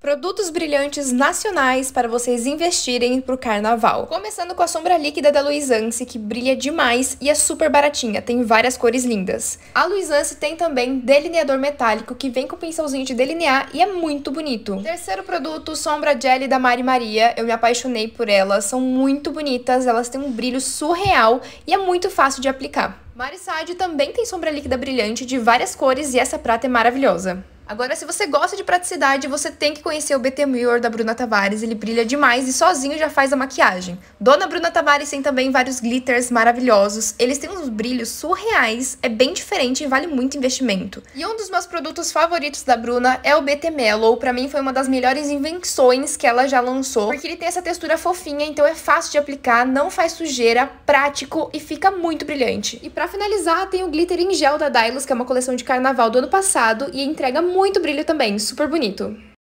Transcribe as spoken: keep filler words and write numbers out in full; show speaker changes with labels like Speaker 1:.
Speaker 1: Produtos brilhantes nacionais para vocês investirem pro carnaval. Começando com a sombra líquida da Luisance, que brilha demais e é super baratinha, tem várias cores lindas. A Luisance tem também delineador metálico, que vem com pincelzinho de delinear e é muito bonito. Terceiro produto, sombra Jelly da Mari Maria. Eu me apaixonei por elas, são muito bonitas, elas têm um brilho surreal e é muito fácil de aplicar. Mari Sade também tem sombra líquida brilhante de várias cores e essa prata é maravilhosa. Agora, se você gosta de praticidade, você tem que conhecer o B T Mirror da Bruna Tavares, ele brilha demais e sozinho já faz a maquiagem. Dona Bruna Tavares tem também vários glitters maravilhosos, eles têm uns brilhos surreais, é bem diferente e vale muito investimento. E um dos meus produtos favoritos da Bruna é o B T Mellow, pra mim foi uma das melhores invenções que ela já lançou, porque ele tem essa textura fofinha, então é fácil de aplicar, não faz sujeira, prático e fica muito brilhante. E pra finalizar, tem o glitter em gel da Dylos, que é uma coleção de carnaval do ano passado e entrega muito muito brilho também, super bonito.